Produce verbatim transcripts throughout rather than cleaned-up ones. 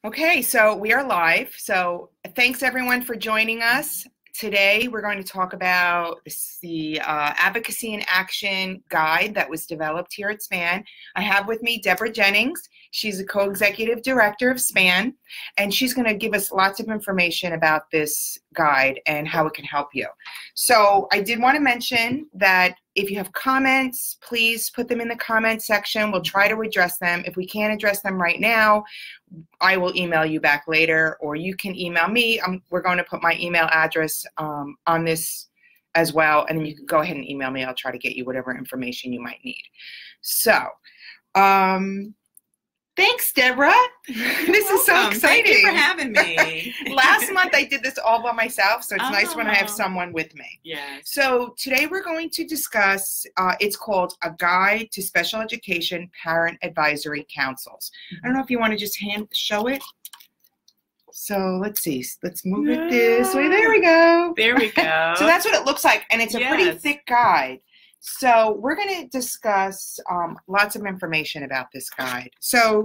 Okay, so we are live. So thanks everyone for joining us. Today we're going to talk about the uh, Advocacy and Action Guide that was developed here at SPAN. I have with me Debra Jennings. She's a co-executive director of SPAN, and she's going to give us lots of information about this guide and how it can help you. So I did want to mention that if you have comments, please put them in the comment section. We'll try to address them. If we can't address them right now, I will email you back later, or you can email me. Um, we're going to put my email address um, on this as well, and then you can go ahead and email me. I'll try to get you whatever information you might need. So, um, thanks, Debra. This is so exciting. Thank you for having me. Last month I did this all by myself, so it's oh. nice when I have someone with me. Yes. So today we're going to discuss, uh, it's called A Guide to Special Education Parent Advisory Councils. I don't know if you want to just hand show it. So let's see, let's move it this way. There we go. There we go. So that's what it looks like, and it's a yes. pretty thick guide. So we're going to discuss um, lots of information about this guide. So,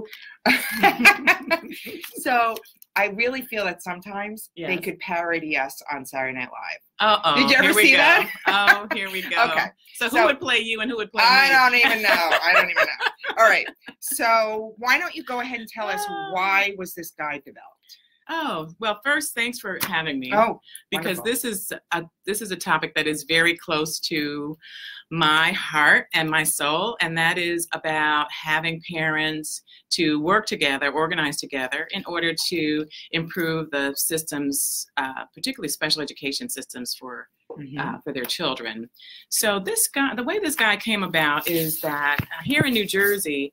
so I really feel that sometimes yes. they could parody us on Saturday Night Live. Uh-oh. Did you ever see go. that? Oh, here we go. Okay. So who so, would play you and who would play I me? I don't even know. I don't even know. All right. So why don't you go ahead and tell us why was this guide developed? Oh, well, first, thanks for having me. Oh, because wonderful. this is a this is a topic that is very close to my heart and my soul, and that is about having parents to work together, organize together, in order to improve the systems, uh, particularly special education systems for mm-hmm. uh, for their children. So this guy, the way this guy came about is that here in New Jersey,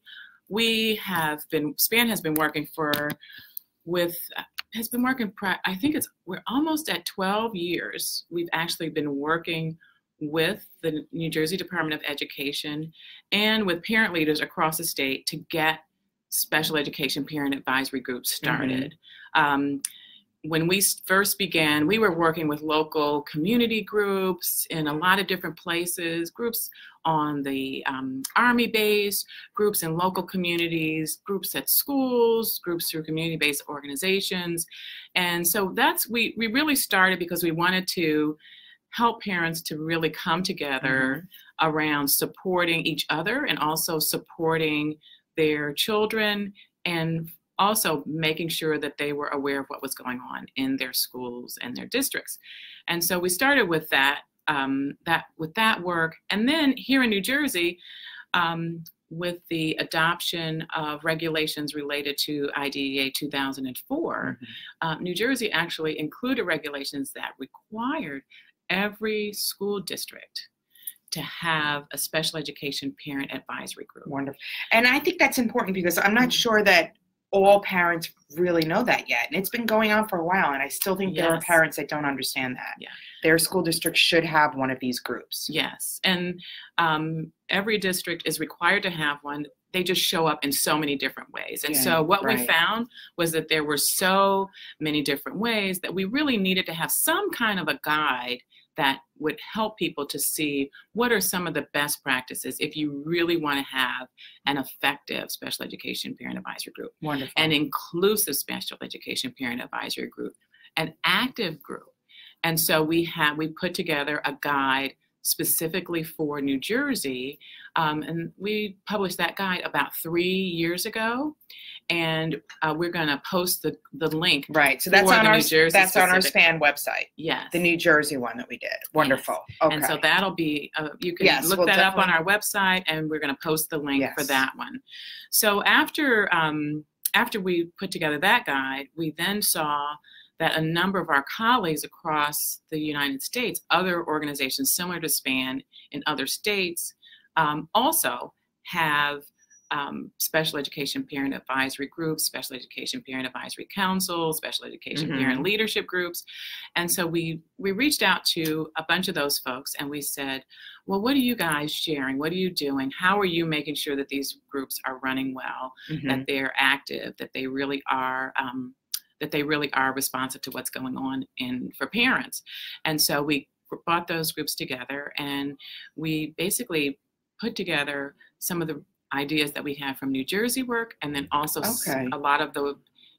we have been SPAN has been working for with. has been working, I think it's, we're almost at twelve years. We've actually been working with the New Jersey Department of Education and with parent leaders across the state to get special education parent advisory groups started. Mm-hmm. um, when we first began, we were working with local community groups in a lot of different places, groups on the um, Army base, groups in local communities, groups at schools, groups through community-based organizations. And so that's, we, we really started because we wanted to help parents to really come together mm-hmm. around supporting each other and also supporting their children, and also making sure that they were aware of what was going on in their schools and their districts. And so we started with that, um, that with that work. And then here in New Jersey, um, with the adoption of regulations related to I D E A two thousand four, mm-hmm. uh, New Jersey actually included regulations that required every school district to have a special education parent advisory group. Wonderful. And I think that's important because I'm not sure that all parents really know that yet. And it's been going on for a while, and I still think yes. there are parents that don't understand that. Yeah. Their school district should have one of these groups. Yes, and um, every district is required to have one. They just show up in so many different ways. And yeah, so what right. we found was that there were so many different ways that we really needed to have some kind of a guide that would help people to see what are some of the best practices if you really want to have an effective special education parent advisory group. Wonderful. An inclusive special education parent advisory group, an active group. And so we have, we put together a guide specifically for New Jersey, um, and we published that guide about three years ago. And uh, we're going to post the, the link. Right. So that's on our that's on our SPAN website. Yes. The New Jersey one that we did. Wonderful. Yes. Okay. And so that'll be uh, you can yes, look we'll that up on definitely... our website, and we're going to post the link yes. for that one. So after um, after we put together that guide, we then saw that a number of our colleagues across the United States, other organizations similar to SPAN in other states, um, also have Um, special education parent advisory groups, special education parent advisory councils, special education mm-hmm. parent leadership groups. And so we, we reached out to a bunch of those folks and we said, well, what are you guys sharing? What are you doing? How are you making sure that these groups are running well, mm-hmm. that they're active, that they really are, um, that they really are responsive to what's going on in for parents? And so we brought those groups together and we basically put together some of the ideas that we had from New Jersey work, and then also okay. a lot of the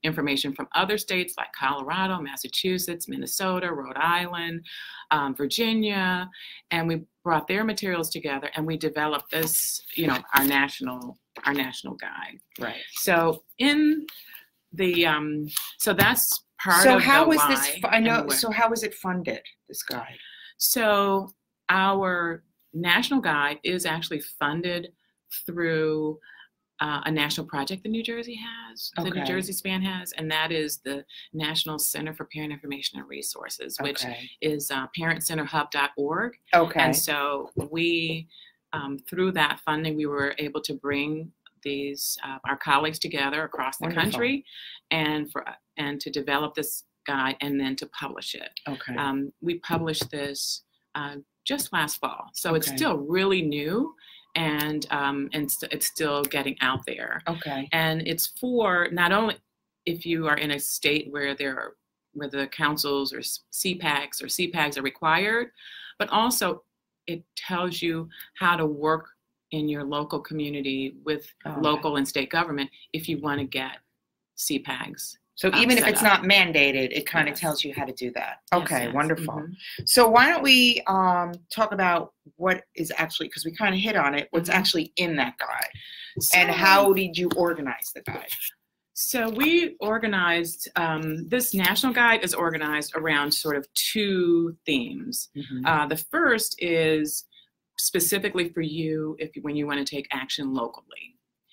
information from other states like Colorado, Massachusetts, Minnesota, Rhode Island, um, Virginia, and we brought their materials together and we developed this, you know, our national, our national guide. Right. So in the, um, so that's part so of how the was why this, I know, and the so how was it funded, this guide? So our national guide is actually funded through uh, a national project that New Jersey has, the Okay. New Jersey SPAN has, and that is the National Center for Parent Information and Resources, which Okay. is uh, parent center hub dot org. Okay. And so we, um, through that funding, we were able to bring these, uh, our colleagues together across the Wonderful. country and for and to develop this guide and then to publish it. Okay. Um, we published this uh, just last fall, so Okay. it's still really new, and um, and st- it's still getting out there. Okay. And it's for not only if you are in a state where there are where the councils or S E PAGs or S E PAGs are required, but also it tells you how to work in your local community with Oh, local and state government if you want to get S E PAGs. So um, even if set it's up. not mandated, it kind of Yes. tells you how to do that. Yes, Okay, yes. wonderful. Mhm. So why don't we um, talk about what is actually, because we kind of hit on it, what's Mhm. actually in that guide, So- and how did you organize the guide? So we organized, um, this national guide is organized around sort of two themes. Mhm. Uh, the first is specifically for you if when you want to take action locally.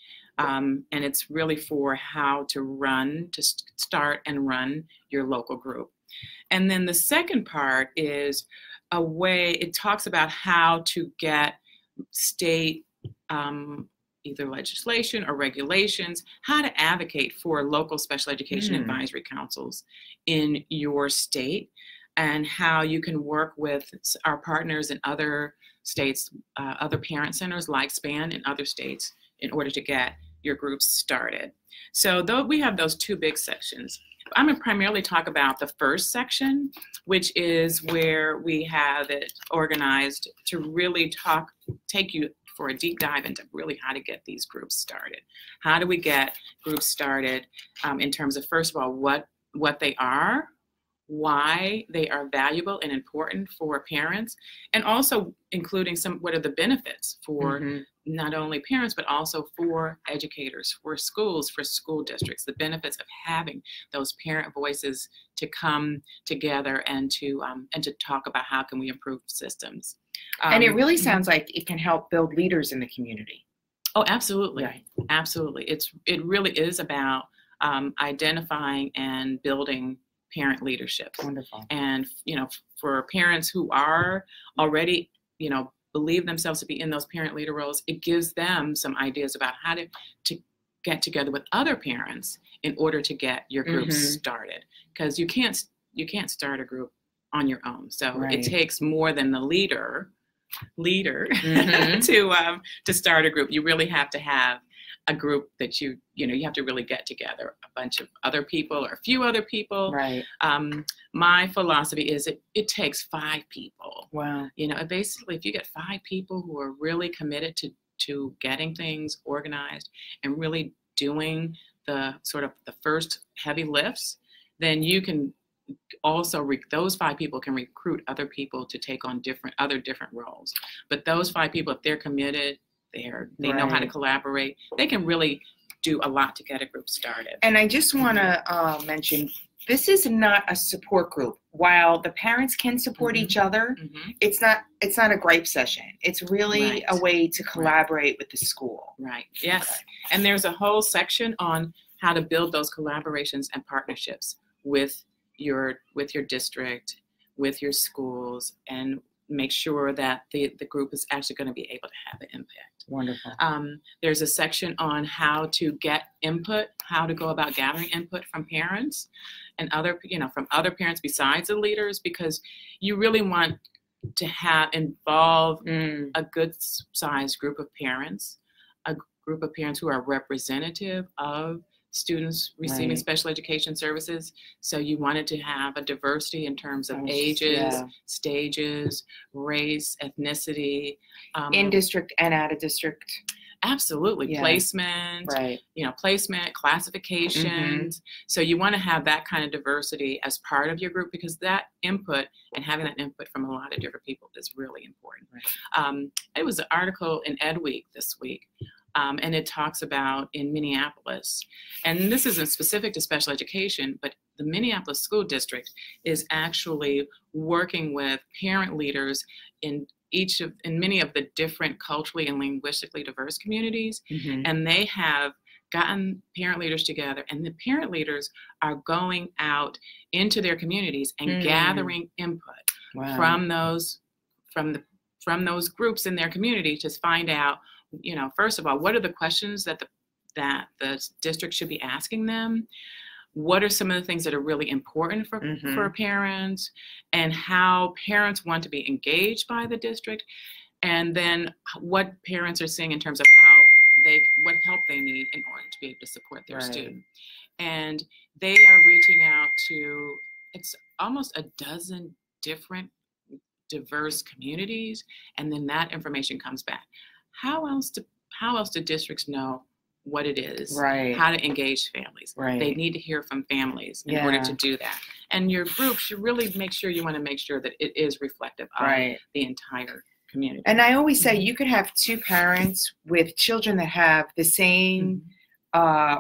Um, and it's really for how to run, to st- start and run your local group. And then the second part is a way, it talks about how to get state um, either legislation or regulations, how to advocate for local special education Mm. advisory councils in your state, and how you can work with our partners in other states, uh, other parent centers like SPAN in other states in order to get your groups started. So though we have those two big sections. I'm going to primarily talk about the first section, which is where we have it organized to really talk, take you for a deep dive into really how to get these groups started. How do we get groups started um, in terms of, first of all, what, what they are, why they are valuable and important for parents, and also including some, what are the benefits for Mhm. not only parents, but also for educators, for schools, for school districts, the benefits of having those parent voices to come together and to um, and to talk about how can we improve systems. Um, And it really sounds like it can help build leaders in the community. Oh, absolutely. Right. Absolutely. It's it really is about um, identifying and building parent leadership. Wonderful. And, you know, for parents who are already, you know, believe themselves to be in those parent leader roles, it gives them some ideas about how to, to get together with other parents in order to get your groups Mhm. started. Because you can't you can't start a group on your own. So Right. it takes more than the leader leader Mhm. to um, to start a group. You really have to have a group that you you know you have to really get together a bunch of other people or a few other people. Right. Um, my philosophy is it it takes five people. Wow. You know, basically, if you get five people who are really committed to to getting things organized and really doing the sort of the first heavy lifts, then you can also re- those five people can recruit other people to take on different other different roles. But those five people, if they're committed, they're they know how to Right. collaborate, they can really do a lot to get a group started. And I just want to uh, mention, this is not a support group. While the parents can support Mhm. each other, Mhm. it's not it's not a gripe session. It's really Right. a way to collaborate with the school. Right. Yes. Okay. And there's a whole section on how to build those collaborations and partnerships with your with your district, with your schools, and make sure that the, the group is actually going to be able to have an impact. Wonderful. Um, there's a section on how to get input, how to go about gathering input from parents and other, you know, from other parents besides the leaders, because you really want to have involve Mm. a good sized group of parents, a group of parents who are representative of students receiving Right. special education services. So you wanted to have a diversity in terms of I was- ages, yeah. stages, race, ethnicity. Um, In district and out of district. Absolutely. Yeah. Placement, Right. you know, placement, classifications. Mm-hmm. So you want to have that kind of diversity as part of your group, because that input and having that input from a lot of different people is really important. Right. Um, it was an article in Ed Week this week, um, and it talks about in Minneapolis, and this isn't specific to special education, but the Minneapolis School District is actually working with parent leaders in each of, in many of the different culturally and linguistically diverse communities. Mm-hmm. And they have gotten parent leaders together, and the parent leaders are going out into their communities and mm. gathering input wow. from those, from the, from those groups in their community to find out, you know, first of all, what are the questions that the, that the district should be asking them? What are some of the things that are really important for, mm-hmm. for parents, and how parents want to be engaged by the district, and then what parents are seeing in terms of how they, what help they need in order to be able to support their right. student. And they are reaching out to, it's almost a dozen different diverse communities, and then that information comes back. How else do, how else do districts know what it is, right. how to engage families. Right. They need to hear from families in yeah. order to do that. And your group should really make sure, you want to make sure that it is reflective of right. the entire community. And I always say you could have two parents with children that have the same mm-hmm. uh,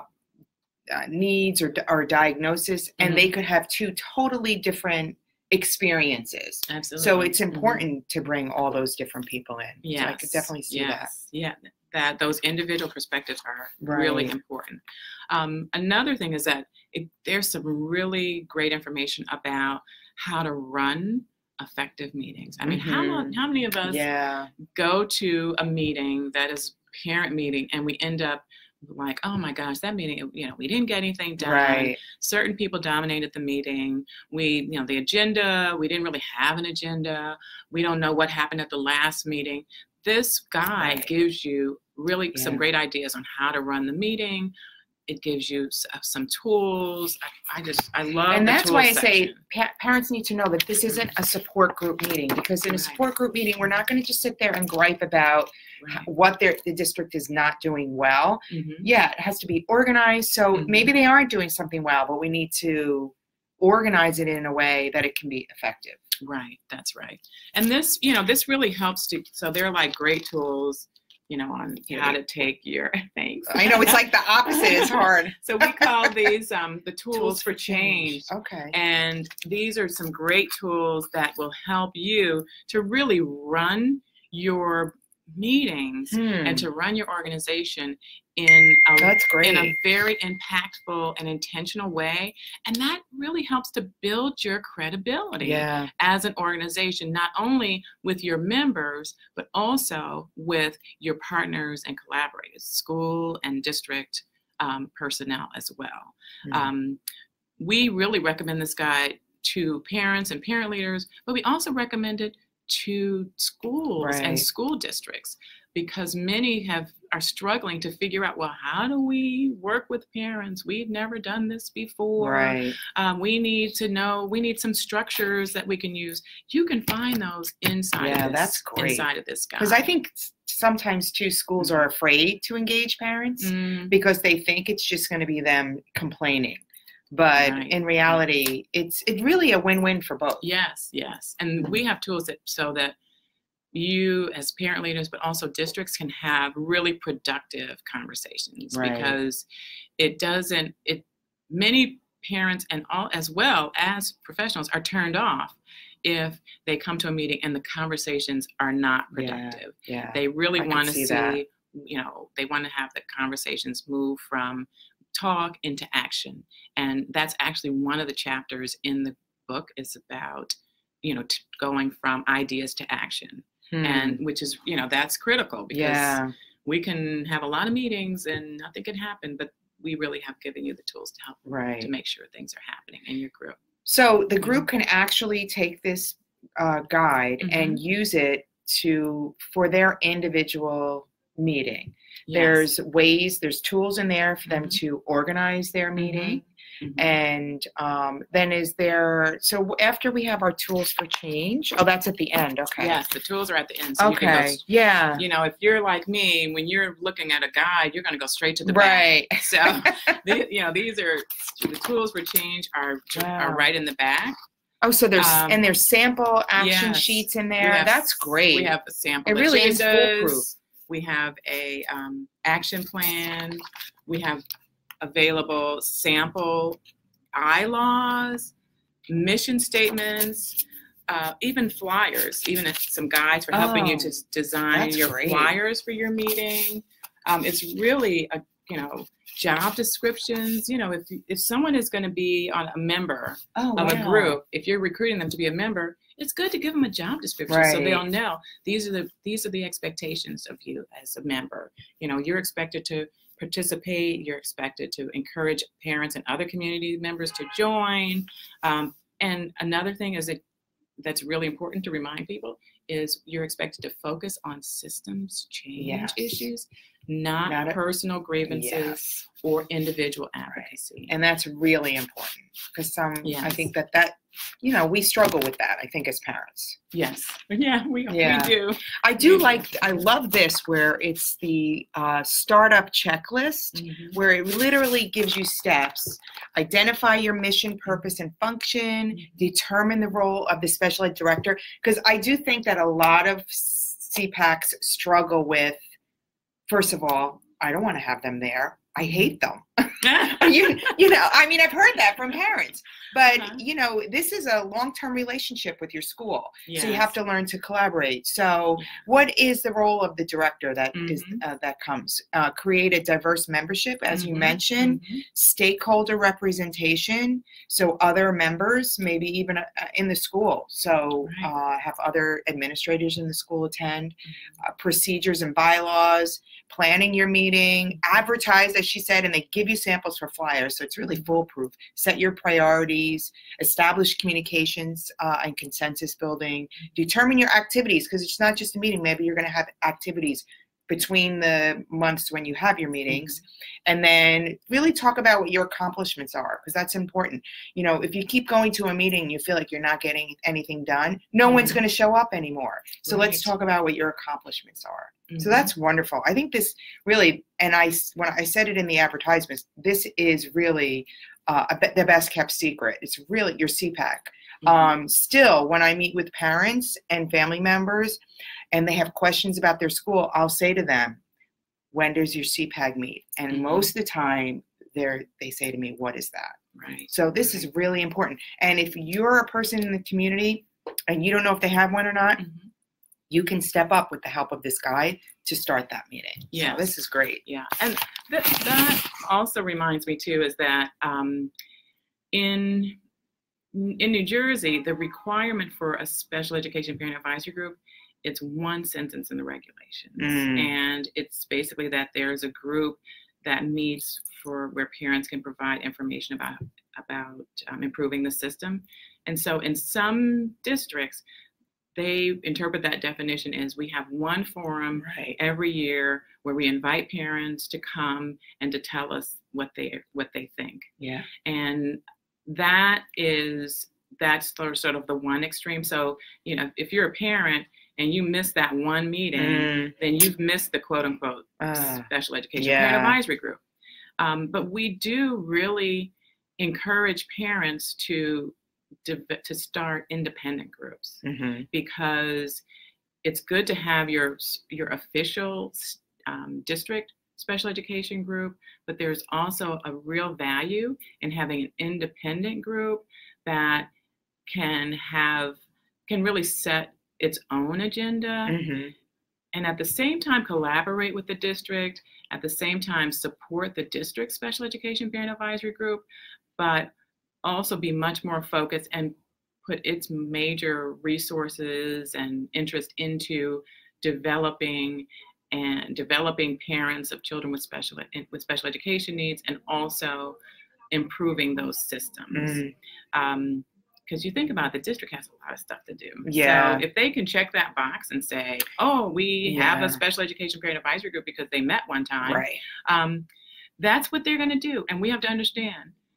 uh, needs or, or diagnosis, and mm-hmm. they could have two totally different experiences. Absolutely. So it's important mm-hmm. to bring all those different people in. Yes. So I could definitely see yes. that. Yeah. That those individual perspectives are right. really important. Um, another thing is that it, there's some really great information about how to run effective meetings. I mean, mm-hmm. how how many of us yeah. go to a meeting that is parent meeting and we end up like, oh my gosh, that meeting, you know, we didn't get anything done. Right. Certain people dominated the meeting. We, you know, the agenda, we didn't really have an agenda. We don't know what happened at the last meeting. This guide right. gives you really yeah. some great ideas on how to run the meeting. It gives you some tools. I, I just, I love And the that's why I section. say pa parents need to know that this isn't a support group meeting, because in a right. support group meeting, we're not going to just sit there and gripe about right. what their, the district is not doing well. Mm-hmm. Yeah, it has to be organized. So mm-hmm. maybe they aren't doing something well, but we need to organize it in a way that it can be effective. Right, that's right. And this, you know, this really helps to, so they're like great tools, you know, on how to take your, thanks. I know, it's like the opposite is hard. So we call these um, the tools, tools for change. change. Okay. And these are some great tools that will help you to really run your meetings hmm. and to run your organization in a, That's great. in a very impactful and intentional way. And that really helps to build your credibility yeah. as an organization, not only with your members, but also with your partners and collaborators, school and district um, personnel as well. Mm-hmm. Um, we really recommend this guide to parents and parent leaders, but we also recommend it to schools right. and school districts, because many have are struggling to figure out, well, how do we work with parents? We've never done this before. Right. Um, we need to know, we need some structures that we can use. You can find those inside yeah, of this, that's great. inside of this guide. Because I think sometimes too, schools are afraid to engage parents mm. because they think it's just going to be them complaining. But right. in reality, it's it's really a win-win for both. Yes, yes. And we have tools that so that you as parent leaders, but also districts, can have really productive conversations right. because it doesn't, it many parents and all as well as professionals are turned off if they come to a meeting and the conversations are not productive. Yeah, yeah. They really want to see, see you know, they want to have the conversations move from talk into action. And that's actually one of the chapters in the book is about, you know, t going from ideas to action. Hmm. And which is, you know, that's critical because yeah. we can have a lot of meetings and nothing can happen, but we really have given you the tools to help right. to make sure things are happening in your group. So the group can actually take this uh, guide mm-hmm. and use it to for their individual meeting. Yes. There's ways, there's tools in there for them mm-hmm. to organize their meeting. Mm-hmm. And um, then is there, so after we have our tools for change, oh, that's at the end. Okay. Yes, the tools are at the end. So okay. You can go, yeah. You know, if you're like me, when you're looking at a guide, you're going to go straight to the right. back. So, the, you know, these are the tools for change are, wow. are right in the back. Oh, so there's um, and there's sample action yes. sheets in there. Have, That's great. We have a sample. It really agendas. is foolproof. We have a um, action plan. We have available sample I laws, mission statements, uh, even flyers, even some guides for helping oh, you to design your great. flyers for your meeting. Um, it's really a you know. job descriptions. You know, if if someone is going to be on a member oh, of wow. a group, if you're recruiting them to be a member, it's good to give them a job description right. so they'll know these are the these are the expectations of you as a member. You know, you're expected to participate. You're expected to encourage parents and other community members to join. Um, and another thing is that that's really important to remind people is you're expected to focus on systems change yes. issues. Not, not a, personal grievances yes. or individual advocacy. Right. And that's really important because some, yes. I think that that, you know, we struggle with that, I think, as parents. Yes. Yeah, we, yeah. we do. I do we like, do. I love this where it's the uh, startup checklist mm-hmm. where it literally gives you steps. Identify your mission, purpose, and function. Mm-hmm. Determine the role of the special ed director. Because I do think that a lot of C PACs struggle with, first of all, I don't want to have them there. I hate them. you, you know, I mean, I've heard that from parents. But, uh-huh. you know, this is a long-term relationship with your school. Yes. So you have to learn to collaborate. So what is the role of the director that mm-hmm. is uh, that comes? Uh, create a diverse membership, as mm-hmm. you mentioned, mm-hmm. stakeholder representation. So other members, maybe even uh, in the school. So right. uh, have other administrators in the school attend. Uh, procedures and bylaws. Planning your meeting. Advertise, as she said, and they give you samples for flyers. So it's really foolproof. Set your priorities, establish communications uh, and consensus building, determine your activities, because it's not just a meeting. Maybe you're going to have activities between the months when you have your meetings, and then really talk about what your accomplishments are, because that's important. You know, if you keep going to a meeting and you feel like you're not getting anything done, no mm-hmm. one's going to show up anymore. So right. let's talk about what your accomplishments are. Mm-hmm. So that's wonderful. I think this really, and I, when I said it in the advertisements, this is really uh, a, the best kept secret. It's really your C PAC. Mm-hmm. Um, still, when I meet with parents and family members and they have questions about their school, I'll say to them, when does your C PAG meet? And mm-hmm. most of the time, they're, they say to me, what is that? Right. So this right. is really important. And if you're a person in the community and you don't know if they have one or not, mm-hmm. you can step up with the help of this guide to start that meeting. Yeah, so this is great. Yeah, and th that also reminds me too is that um, in in New Jersey, the requirement for a special education parent advisory group, it's one sentence in the regulations, mm. and it's basically that there's a group that meets for where parents can provide information about about um, improving the system, and so in some districts, they interpret that definition as we have one forum right. every year where we invite parents to come and to tell us what they what they think. Yeah. And that is that's sort of the one extreme. So, you know, if you're a parent and you miss that one meeting, mm. then you've missed the quote unquote uh, special education yeah. parent advisory group. Um, but we do really encourage parents to to start independent groups mm-hmm. because it's good to have your your official um, district special education group, but there's also a real value in having an independent group that can have can really set its own agenda mm-hmm. and at the same time collaborate with the district, at the same time support the district special education parent advisory group, but also be much more focused and put its major resources and interest into developing and developing parents of children with special with special education needs, and also improving those systems. Mm. Um, because you think about it, the district has a lot of stuff to do. Yeah. So if they can check that box and say, oh, we yeah. have a special education parent advisory group because they met one time, right. um, that's what they're going to do. And we have to understand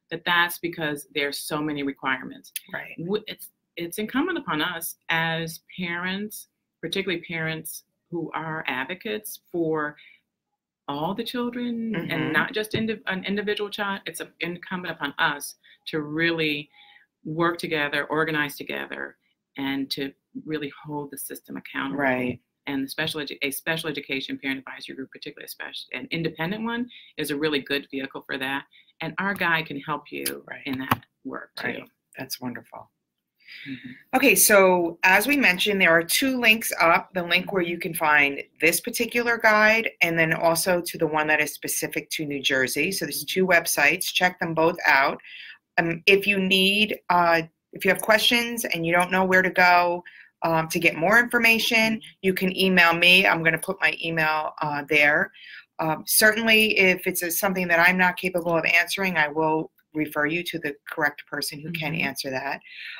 that that's because there's so many requirements. Right. It's, it's incumbent upon us as parents, particularly parents who are advocates for all the children, mm-hmm. and not just indi- an individual child. It's a, incumbent upon us to really work together, organize together, and to really hold the system accountable. Right. And the special edu- a special education parent advisory group, particularly a special, an independent one, is a really good vehicle for that. And our guide can help you right. in that work too. Right. That's wonderful. Mm-hmm. Okay, so as we mentioned, there are two links up, the link where you can find this particular guide and then also to the one that is specific to New Jersey. So there's two websites. Check them both out. Um, if you need, uh, if you have questions and you don't know where to go um, to get more information, you can email me. I'm going to put my email uh, there. Um, certainly, if it's a, something that I'm not capable of answering, I will refer you to the correct person who can mm-hmm. answer that.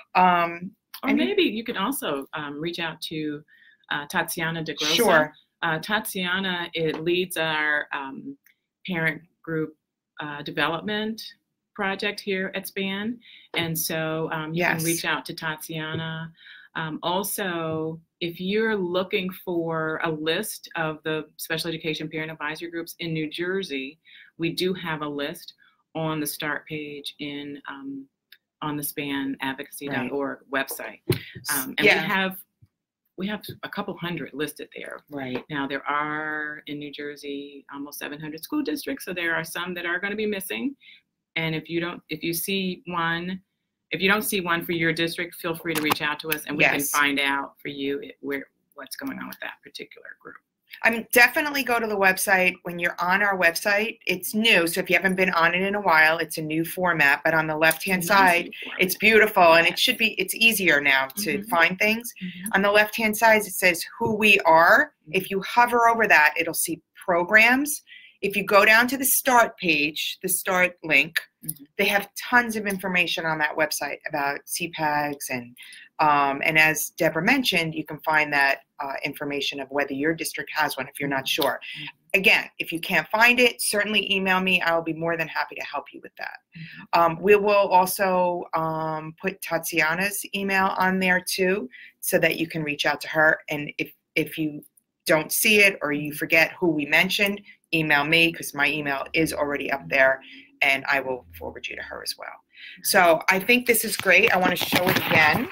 Um, or maybe you can also um, reach out to uh, Tatiana DeGrossa. Sure. Uh, Tatiana it leads our um, parent group uh, development project here at SPAN. And so um, you yes. can reach out to Tatiana. Um, also, if you're looking for a list of the special education parent advisory groups in New Jersey, we do have a list on the start page in um, on the span advocacy dot org right. website. Um, and yeah. we have we have a couple hundred listed there. Right. Now there are in New Jersey almost seven hundred school districts, so there are some that are going to be missing. And if you don't, if you see one, if you don't see one for your district, feel free to reach out to us and we yes. can find out for you where what's going on with that particular group. I mean, definitely go to the website. When you're on our website, it's new. So if you haven't been on it in a while, it's a new format. But on the left-hand it's side, it's beautiful. Yes. And it should be, it's easier now to mm-hmm. find things. Mm-hmm. On the left-hand side, it says who we are. If you hover over that, it'll see programs. If you go down to the start page, the start link, mm-hmm. they have tons of information on that website about S E P A Gs. And, um, and as Debra mentioned, you can find that uh, information of whether your district has one if you're not sure. Mm-hmm. Again, if you can't find it, certainly email me. I'll be more than happy to help you with that. Mm-hmm. Um, we will also um, put Tatiana's email on there too so that you can reach out to her. And if, if you don't see it or you forget who we mentioned, email me because my email is already up there and I will forward you to her as well. So I think this is great. I want to show it again.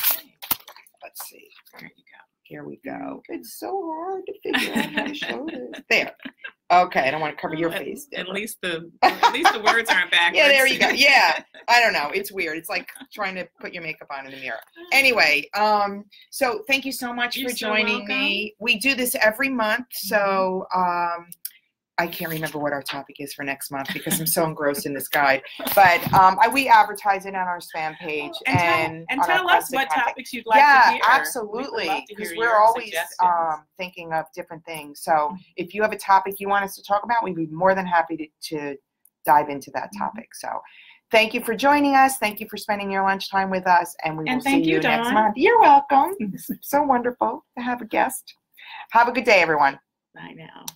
Let's see. There you go. Here we go. It's so hard to figure out how to show this. There. Okay, I don't want to cover your face. At, at least the at least the words aren't backwards. Yeah, there you go. Yeah. I don't know. It's weird. It's like trying to put your makeup on in the mirror. Anyway, um, so thank you so much You're for joining so me. We do this every month, so um I can't remember what our topic is for next month because I'm so engrossed in this guide. But um, I, we advertise it on our spam page and and, tell, and tell us what contact. topics you'd like yeah, to hear. Yeah, absolutely, because we we're always um, thinking of different things. So if you have a topic you want us to talk about, we'd be more than happy to, to dive into that topic. So thank you for joining us. Thank you for spending your lunchtime with us, and we will and see thank you, you next Dawn. month. You're welcome. It's so wonderful to have a guest. Have a good day, everyone. Bye now.